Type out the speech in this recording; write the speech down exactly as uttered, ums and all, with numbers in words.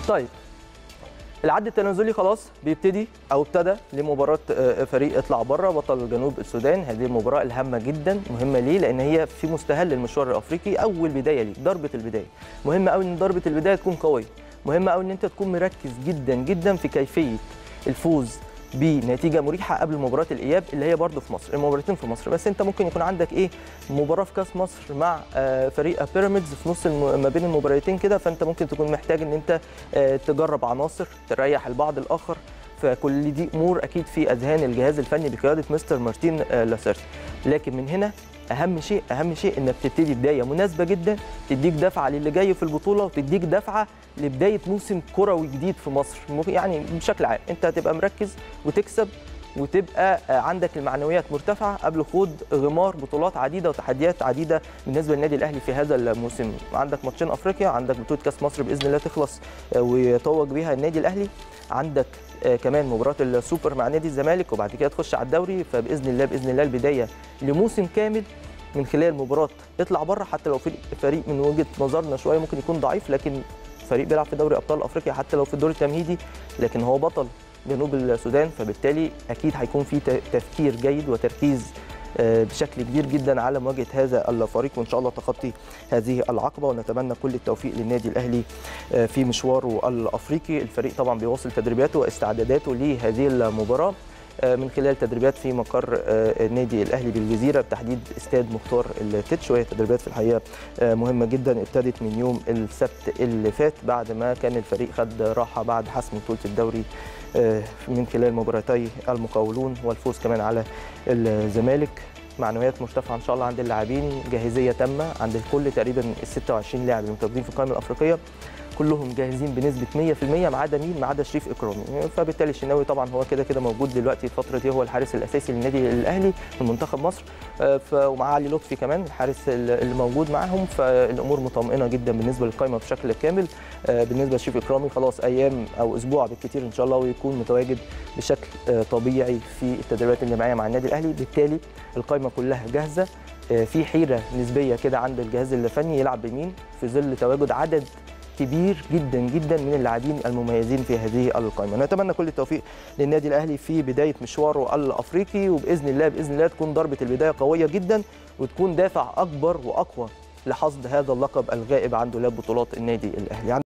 طيب العد التنازلي خلاص بيبتدي او ابتدى لمباراه فريق اطلع بره بطل جنوب السودان. هذه المباراه الهامه جدا، مهمه ليه؟ لان هي في مستهل المشوار الافريقي، اول بدايه ليك، ضربه البدايه. مهم قوي ان ضربه البدايه تكون قويه، مهم قوي ان انت تكون مركز جدا جدا في كيفيه الفوز بنتيجه مريحه قبل مباراه الاياب اللي هي برده في مصر، المباراتين في مصر. بس انت ممكن يكون عندك ايه، مباراه في كاس مصر مع فريق بيراميدز في نص ما بين المباراتين كده، فانت ممكن تكون محتاج ان انت تجرب عناصر تريح البعض الاخر. فكل دي امور اكيد في اذهان الجهاز الفني بقياده مستر مارتين لاسارتي. لكن من هنا اهم شيء اهم شيء انك تبتدي بدايه مناسبه جدا، تديك دفعه للي جاي في البطوله، وتديك دفعه لبدايه موسم كروي جديد في مصر. يعني بشكل عام انت هتبقى مركز وتكسب وتبقى عندك المعنويات مرتفعه قبل خوض غمار بطولات عديده وتحديات عديده بالنسبه للنادي الاهلي في هذا الموسم. عندك ماتشين افريقيا، عندك بطوله كاس مصر باذن الله تخلص ويتوج بها النادي الاهلي، عندك كمان مباراه السوبر مع نادي الزمالك، وبعد كده تخش على الدوري. فباذن الله باذن الله البدايه لموسم كامل من خلال مباراه اطلع بره. حتى لو فريق فريق من وجهه نظرنا شويه ممكن يكون ضعيف، لكن فريق بيلعب في دوري ابطال افريقيا حتى لو في الدور التمهيدي، لكن هو بطل جنوب السودان. فبالتالي اكيد هيكون في تفكير جيد وتركيز بشكل كبير جدا على مواجهه هذا الفريق، وان شاء الله تخطي هذه العقبه. ونتمنى كل التوفيق للنادي الاهلي في مشواره الافريقي. الفريق طبعا بيواصل تدريباته واستعداداته لهذه المباراه من خلال تدريبات في مقر النادي الاهلي بالجزيره، بتحديد استاد مختار التتش. وهي تدريبات في الحقيقه مهمه جدا، ابتدت من يوم السبت اللي فات بعد ما كان الفريق خد راحه بعد حسم بطوله الدوري من خلال مباراتي المقاولون والفوز كمان على الزمالك. معنويات مرتفعه ان شاء الله عند اللاعبين، جاهزيه تامه عند الكل، تقريبا ال ستة وعشرين لاعب المتواجدين في القائمه الافريقيه كلهم جاهزين بنسبه مية في المية ما عدا مين؟ ما عدا شريف اكرامي. فبالتالي الشناوي طبعا هو كده كده موجود دلوقتي الفتره دي، هو الحارس الاساسي للنادي الاهلي من منتخب مصر، ومع علي لطفي كمان الحارس اللي موجود معاهم. فالامور مطمئنه جدا بالنسبه للقائمه بشكل كامل. بالنسبه لشريف اكرامي خلاص ايام او اسبوع بالكثير ان شاء الله ويكون متواجد بشكل طبيعي في التدريبات الجماعيه مع النادي الاهلي. بالتالي القائمه كلها جاهزه. في حيره نسبيه كده عند الجهاز الفني يلعب بمين في ظل تواجد عدد كبير جدا جدا من اللاعبين المميزين في هذه القائمه. نتمنى كل التوفيق للنادي الاهلي في بدايه مشواره الافريقي، وباذن الله باذن الله تكون ضربه البدايه قويه جدا وتكون دافع اكبر واقوى لحصد هذا اللقب الغائب عن دولاب بطولات النادي الاهلي.